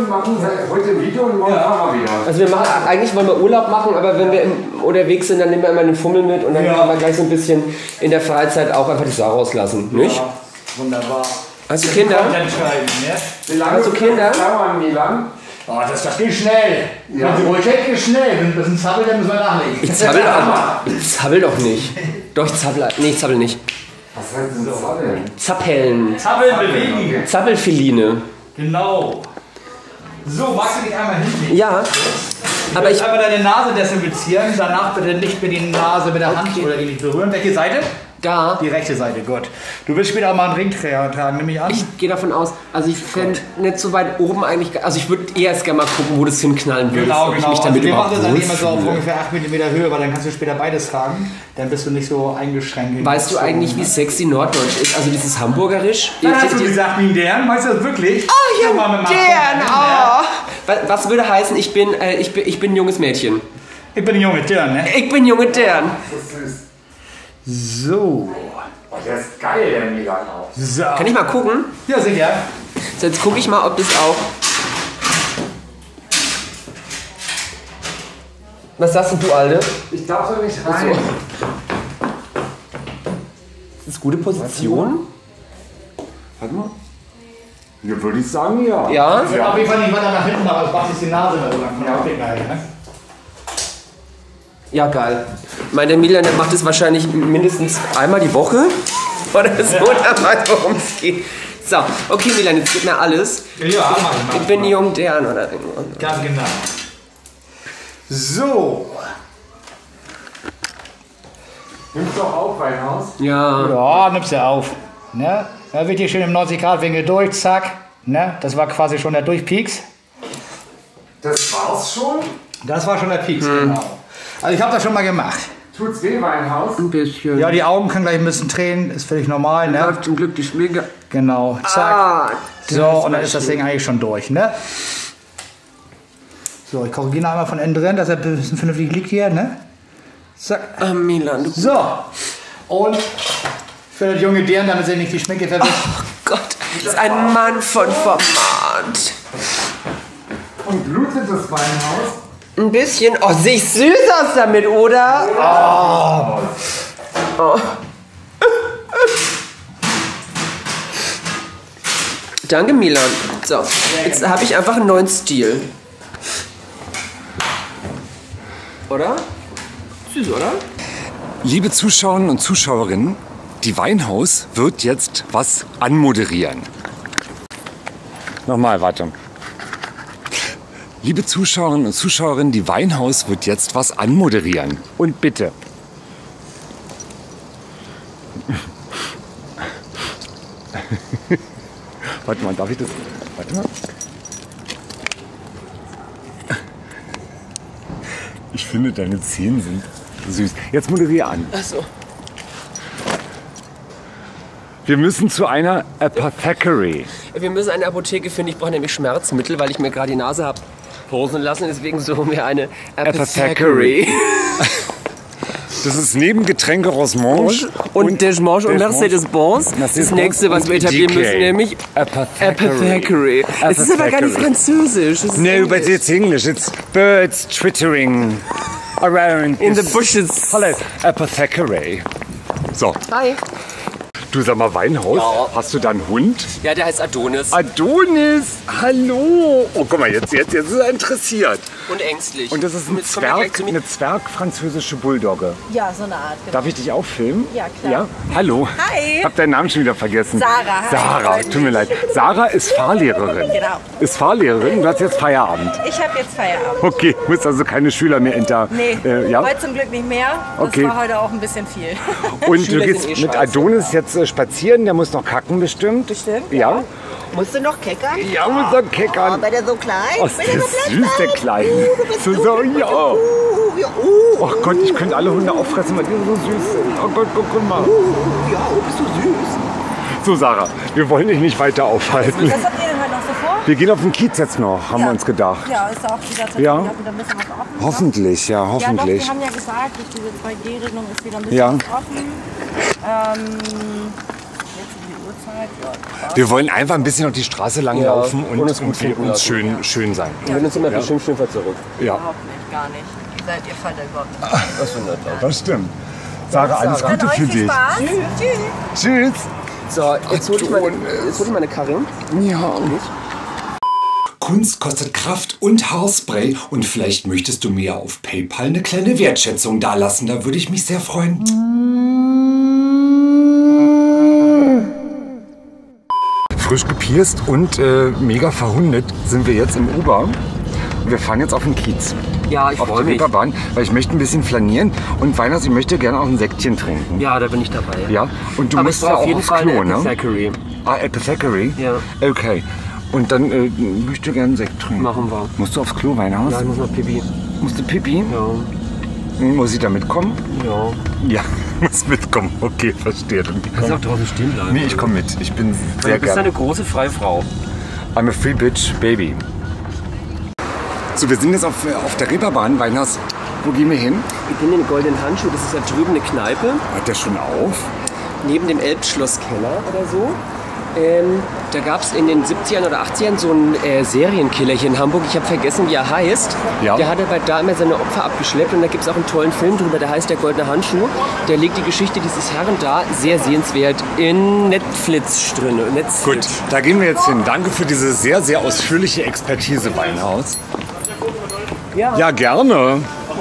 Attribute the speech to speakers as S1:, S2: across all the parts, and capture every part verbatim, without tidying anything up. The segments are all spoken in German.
S1: und machen heute ein Video und morgen fahren wir wieder.
S2: Also wir machen, eigentlich wollen wir Urlaub machen, aber wenn wir im, unterwegs sind, dann nehmen wir immer den Fummel mit und dann ja. können wir gleich so ein bisschen in der Freizeit auch einfach die Sau rauslassen, nicht?
S3: Ja, wunderbar.
S2: Hast du Kinder?
S3: Ne?
S1: Wie lange
S2: Hast du Kinder?
S1: dauern, Milan?
S3: Oh, das, das geht schnell. Ja. Wenn Sie ruhig geht schnell. Wenn das ein Zappel, dann müssen wir nachlegen.
S2: Ich zappel, ich zappel doch nicht. Doch, ich zappel. Nee, ich zappel nicht.
S1: Was heißt denn Zappeln?
S2: Zappeln.
S3: Zappeln bewegen.
S2: Zappelfiline.
S3: Genau. So, magst du dich einmal hinlegen?
S2: Ja.
S3: Ich
S2: aber ich
S3: einmal deine Nase desinfizieren. Danach bitte nicht mit die Nase mit der okay. Hand oder ähnlich berühren. Welche Seite? Da. Die rechte Seite, gut. Du willst später auch mal einen Ring tragen, nehme ich an?
S2: Ich gehe davon aus. Also ich fände nicht so weit oben eigentlich. Also ich würde erst gerne mal gucken, wo das hinknallen würde.
S3: Genau, genau.
S2: Ich mich
S3: Also
S2: damit
S3: wir machen das dann immer so auf
S2: fühle.
S3: ungefähr acht Millimeter Höhe, weil dann kannst du später beides tragen. Dann bist du nicht so eingeschränkt.
S2: Weißt du eigentlich, wie sexy Norddeutsch ist? Also dieses Hamburgerisch?
S3: Dann hast du gesagt, wie ein Dern. Weißt du das wirklich?
S2: Oh, ja, Dern. Oh. Was würde heißen, ich bin, äh, ich bin, ich bin ein junges Mädchen?
S3: Ich bin ein junge Dern, ne?
S2: Ich bin junge Dern.
S3: So.
S1: Oh, der ist geil, der Milan auch.
S2: So. Kann ich mal gucken?
S3: Ja, sicher.
S2: So, jetzt gucke ich mal, ob das auch... Was sagst du, Alde?
S1: Ich darf doch nicht rein.
S2: Ist das gute Position?
S1: Warte mal. Ja, würde ich sagen, ja.
S2: Ja?
S3: Ich würde auf jeden Fall nicht weiter nach hinten machen, sonst macht sich die Nase mehr so lang. Ja, ja.
S2: Ja, geil. Ich meine, der Milan, der macht es wahrscheinlich mindestens einmal die Woche oder so, der weiß, worum es geht. So, okay, Milan, jetzt geht mir alles.
S3: Ja, mach ich mal.
S2: Ich bin jung Dern oder
S3: ganz genau. So.
S1: Nimmst du auch auf, Weinhaus?
S2: Ja.
S3: Ja, nimmst du auf. Ne? Da wird hier schön im neunzig Grad Winkel durch, zack. Ne? Das war quasi schon der Durchpieks.
S1: Das war's schon?
S3: Das war schon der Pieks, hm. genau. Also ich habe das schon mal gemacht.
S1: Tut's weh, Weinhaus?
S2: Ein bisschen.
S3: Ja, die Augen können gleich ein bisschen tränen, ist völlig normal, ne?
S2: Läuft zum Glück die Schminke.
S3: Genau, zack.
S2: Ah,
S3: so, und dann ist das Ding eigentlich schon durch, ne? So, ich korrigiere einmal von innen drin, dass er ein bisschen vernünftig liegt hier, ne? Zack.
S2: Ah, Milan, du...
S3: So. Und für das junge Dern, damit sie nicht die Schminke verwischt.
S2: Oh Gott, das ist ein Mann von Format.
S1: Und blutet das Weinhaus?
S2: Ein bisschen. Oh, sehe ich süß aus damit, oder? Oh. Oh. Danke, Milan. So, jetzt habe ich einfach einen neuen Stil. Oder? Süß, oder?
S4: Liebe Zuschauerinnen und Zuschauerinnen, die Weinhaus wird jetzt was anmoderieren. Nochmal, warte. Liebe Zuschauerinnen und Zuschauerinnen, die Weinhaus wird jetzt was anmoderieren. Und bitte. Warte mal, darf ich das? Warte mal. Ich finde, deine Zähne sind süß. Jetzt moderiere an.
S2: Ach so.
S4: Wir müssen zu einer Apothecary.
S2: Wir müssen eine Apotheke finden. Ich brauche nämlich Schmerzmittel, weil ich mir gerade die Nase habe posen lassen. Deswegen suchen wir eine Apothecary.
S4: Das ist neben Getränke Rosemange
S2: und, und Desmange und Mercedes-Benz. Das nächste, was wir etablieren müssen, nämlich Apothecary. Es ist aber gar nicht französisch.
S4: No, but it's English. It's birds twittering around
S2: in the bushes.
S4: Hello, Apothecary. So.
S2: Hi.
S4: Du, sag mal, Weinhaus,
S2: ja.
S4: Hast du da einen Hund?
S2: Ja, der heißt Adonis.
S4: Adonis, hallo. Oh, guck mal, jetzt, jetzt, jetzt ist er interessiert.
S2: Und ängstlich.
S4: Und das ist ein Zwerg, eine zwergfranzösische Bulldogge.
S5: Ja, so eine Art. Genau.
S4: Darf ich dich auch filmen?
S5: Ja, klar.
S4: Ja? Hallo.
S5: Hi.
S4: Ich hab deinen Namen schon wieder vergessen.
S5: Sarah.
S4: Sarah,
S5: Hi.
S4: tut mir leid. Sarah ist Fahrlehrerin.
S5: Genau.
S4: Ist Fahrlehrerin, du hast jetzt Feierabend.
S5: Ich habe jetzt Feierabend.
S4: Okay, du musst also keine Schüler mehr inter...
S5: Nee,
S4: äh, ja?
S5: heute zum Glück nicht mehr. Das
S4: okay.
S5: war heute auch ein bisschen viel.
S4: Und
S2: Schüler
S4: du gehst
S2: eh
S4: mit
S2: scheiße.
S4: Adonis jetzt äh, spazieren, der muss noch kacken bestimmt.
S5: Bestimmt,
S4: Ja.
S5: ja. Musst du noch keckern?
S4: Ja, muss noch keckern.
S5: Oh, bei der so klein?
S4: Oh,
S5: Bei
S4: ist
S5: der
S4: der
S5: so klein?
S4: süß, der Kleine.
S5: Uh, du bist
S4: So,
S5: so,
S4: so,
S5: du bist
S4: ja.
S5: so, uh, ja, uh,
S4: Ach Gott, ich könnte alle Hunde auffressen, weil die so süß sind. Oh Gott, guck, guck mal.
S5: uh, ja, oh, bist du süß.
S4: So, Sarah, wir wollen dich nicht weiter aufhalten.
S5: Was habt ihr denn heute noch so vor?
S4: Wir gehen auf den Kiez jetzt noch, haben
S5: Ja.
S4: wir uns gedacht.
S5: Ja, ist auch wieder Zeit.
S4: Ja.
S5: Ich hab wieder ein bisschen was offen.
S4: Hoffentlich, ja,
S5: Ja, doch,
S4: hoffentlich.
S5: wir haben ja gesagt, durch diese zwei G-Regelung ist wieder ein bisschen
S4: Ja.
S5: was offen. Ähm, jetzt um die Uhrzeit.
S4: Wir wollen einfach ein bisschen auf die Straße lang
S2: Ja,
S4: laufen und,
S2: und uns gut
S4: und wir
S2: finden
S4: uns
S2: lassen.
S4: schön, schön sein.
S2: Wir würden uns immer bestimmt schön verzurren.
S4: Ja,
S5: Überhaupt nicht, gar nicht. Ihr seid, ihr fallt da überhaupt nicht.
S2: Das ist nett.
S4: das stimmt. Sarah, alles
S2: Sarah.
S4: Gute für dich.
S5: Spaß. Tschüss.
S4: Tschüss.
S2: So, jetzt hol ich meine, jetzt hol ich meine Karrin.
S4: Ja. Kunst kostet Kraft und Haarspray und vielleicht möchtest du mir auf PayPal eine kleine Wertschätzung dalassen. Da würde ich mich sehr freuen. Frisch gepierst und äh, mega verhundet sind wir jetzt im Uber. Wir fahren jetzt auf den Kiez.
S2: Ja, ich
S4: Auf
S2: freue
S4: die
S2: mich.
S4: Reeperbahn, weil ich möchte ein bisschen flanieren und Weihnachts, ich möchte gerne auch ein Säckchen trinken.
S2: Ja, da bin ich dabei.
S4: Ja, und du
S2: Aber
S4: musst
S2: ich
S4: ja
S2: brauche
S4: auch
S2: auf jeden
S4: aufs
S2: Fall
S4: Klo,
S2: eine
S4: ne?
S2: Apothecary.
S4: Ah, Apothecary?
S2: Ja.
S4: Okay. Und dann äh, möchte ich gerne einen Sekt trinken.
S2: Machen wir.
S4: Musst du aufs Klo, Weinhaus?
S2: Ja, ich muss noch Pipi.
S4: Musst du Pipi?
S2: Ja,
S4: Muss ich da mitkommen?
S2: ja.
S4: Ja, muss mitkommen. Okay, verstehe. Dann
S2: Kannst du auch draußen stehen bleiben.
S4: Nee, ich komme mit. Ich bin sehr
S2: Du bist
S4: gerne.
S2: eine große freie Frau.
S4: I'm a free bitch, baby. So, wir sind jetzt auf, auf der Reeperbahn, Weinhaus. Wo gehen wir hin?
S2: Wir gehen in den Goldenen Handschuh. Das ist ja drüben eine Kneipe.
S4: Hat der schon auf?
S2: Neben dem Elbschlosskeller oder so. Ähm, da gab es in den siebzigern oder achtzigern so einen äh, Serienkiller hier in Hamburg. Ich habe vergessen, wie er heißt.
S4: Ja.
S2: Der hat aber da immer seine Opfer abgeschleppt. Und da gibt es auch einen tollen Film drüber, der heißt Der Goldene Handschuh. Der legt die Geschichte dieses Herrn da, sehr sehenswert, in Netflix drin. Netflix.
S4: Gut, da gehen wir jetzt hin. Danke für diese sehr, sehr ausführliche Expertise, Weinhaus.
S2: Ja.
S4: Ja, gerne.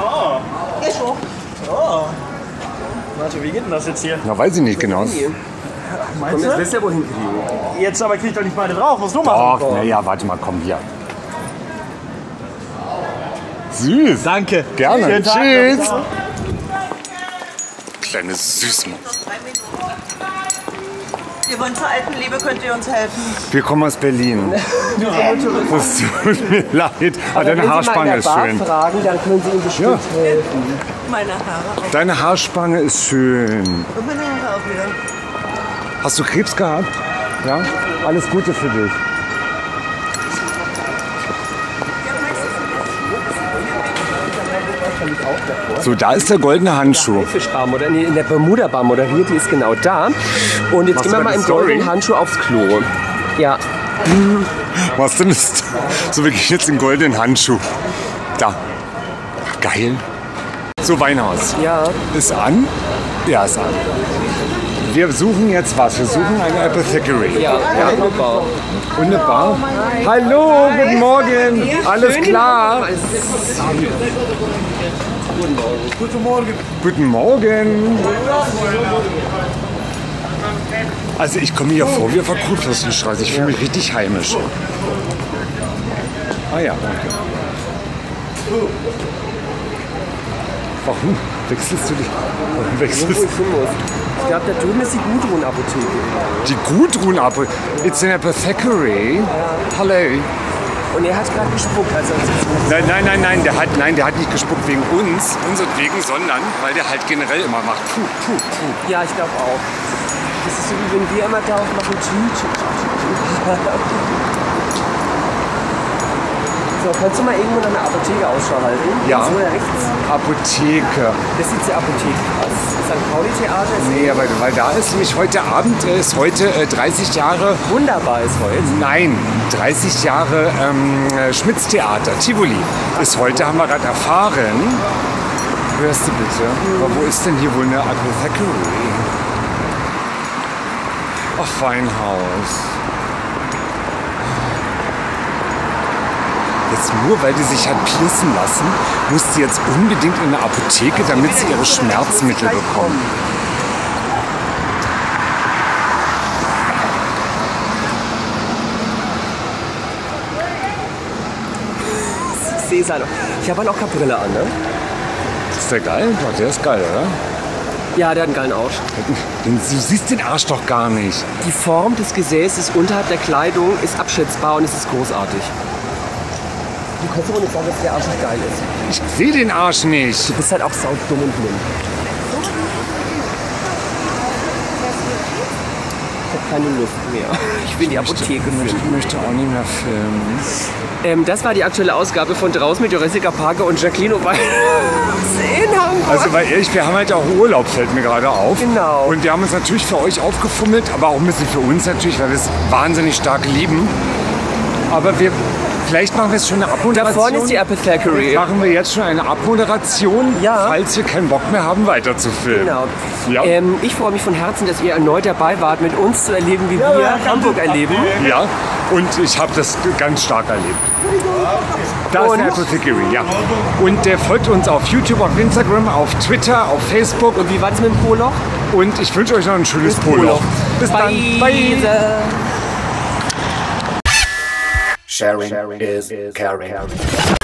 S6: Warte, wie geht denn das jetzt hier?
S4: Na, weiß ich nicht genau.
S6: Meinst
S2: Und jetzt
S6: du?
S2: wisst ihr, wohin kriegen.
S6: Jetzt aber krieg ich doch nicht beide drauf, musst du machen.
S4: Ach, naja, warte mal, komm hier. Süß.
S6: Danke.
S4: Gerne.
S6: Schönen Tag
S4: Tschüss.
S6: noch. Ciao.
S4: Kleine Süßmaus.
S7: Wir wollen zur alten Liebe, könnt ihr uns helfen?
S4: Wir kommen aus Berlin. Das tut mir leid. Aber deine
S2: Wenn Sie
S4: Haarspange
S2: mal in
S4: ist
S2: der Bar
S4: schön.
S2: fragen, dann können Sie ihm bestimmt
S4: Ja.
S2: helfen.
S7: Meine Haare auch.
S4: Deine Haarspange ist schön.
S7: Und meine Haare auch wieder.
S4: Hast du Krebs gehabt? Ja? Alles Gute für dich. So, da ist der goldene Handschuh.
S2: Fischbar moder- nee, in der Bermuda-Bar moderiert, die ist genau da. Und jetzt
S4: Machst
S2: gehen
S4: du
S2: wir mal
S4: eine
S2: im
S4: Story?
S2: goldenen Handschuh aufs Klo. Ja,
S4: Was denn ist? So, wir gehen jetzt in den goldenen Handschuh. Da. Geil. So, Weinhaus.
S2: ja.
S4: Ist an? Ja, ist an. Wir suchen jetzt was. Wir suchen eine Apothecary.
S2: Ja, ja, wunderbar.
S4: Und eine Bar. Hallo, guten Morgen. Alles klar?
S6: Guten Morgen.
S4: Guten Morgen. Also ich komme hier vor wie auf der Kurfürstenstraße. Ich fühle mich richtig heimisch. Ah ja, danke. Warum wechselst du dich? Warum wechselst
S2: Wo ich hin muss. Ich glaube, da drüben ist die Gudrun-Apotheke.
S4: Die Gudrun-Apotheke? It's an apothecary. Hallo.
S2: Und er hat gerade gespuckt, als er uns jetzt
S4: Nein, nein, nein, nein, der hat, nein, der hat nicht gespuckt wegen uns, unseretwegen, sondern weil der halt generell immer macht. Puh, puh, puh.
S2: Ja, ich glaube auch. Das ist so wie wenn wir immer darauf machen, tü, tü, tü, tü. So, kannst du mal irgendwo nach einer Apotheke Ausschau halten?
S4: Ja.
S2: So, da rechts.
S4: Apotheke.
S2: Das sieht sehr Apotheke aus. Das Sankt Pauli-Theater ist
S4: Nee, aber weil da ist nämlich heute Abend, äh, ist heute äh, dreißig Jahre,
S2: wunderbar ist heute.
S4: nein, dreißig Jahre ähm, äh, Schmitz-Theater, Tivoli. Ist heute, haben wir gerade erfahren. Hörst du bitte? Aber wo ist denn hier wohl eine Apothecary? Ach, Weinhaus. Jetzt nur, weil die sich hat piercen lassen, muss sie jetzt unbedingt in eine Apotheke, damit sie ihre Schmerzmittel bekommt.
S2: Ich sehe es halt auch. Ich habe halt auch keine Brille an, ne?
S4: Ist der geil? Doch, der ist geil, oder?
S2: Ja, der hat einen geilen Arsch.
S4: Du siehst den Arsch doch gar nicht.
S2: Die Form des Gesäßes unterhalb der Kleidung ist abschätzbar und es ist großartig. Du kannst aber nicht sagen, dass der Arsch nicht geil ist.
S4: Ich sehe den Arsch nicht.
S2: Du bist halt auch saudumm und blind. keine Lust mehr. Ich will die Apotheke
S4: Ich möchte,
S2: finden.
S4: möchte auch nicht mehr filmen.
S2: Ähm, das war die aktuelle Ausgabe von Draußen mit Jessica Parker und Jacqueline O'Weil in Hamburg.
S4: Also weil ehrlich, wir haben halt auch Urlaub, fällt mir gerade auf.
S2: Genau.
S4: Und wir haben uns natürlich für euch aufgefummelt, aber auch ein bisschen für uns natürlich, weil wir es wahnsinnig stark lieben. Aber wir, vielleicht machen wir jetzt schon eine
S2: Da
S4: Abmoderation.
S2: vorne ist die Apothecary.
S4: Machen wir jetzt schon eine Abmoderation,
S2: Ja.
S4: falls wir keinen Bock mehr haben, weiter zu filmen.
S2: Genau.
S4: Ja.
S2: Ähm, ich freue mich von Herzen, dass ihr erneut dabei wart, mit uns zu erleben, wie wir Hamburg erleben.
S4: Ja, und ich habe das ganz stark erlebt. Da ist
S2: Und?
S4: eine Apothecary, ja. Und der folgt uns auf YouTube, auf Instagram, auf Twitter, auf Facebook.
S2: Und wie war das mit dem Poloch?
S4: Und ich wünsche euch noch ein schönes Poloch. Bis dann. Bye.
S2: Sharing is caring.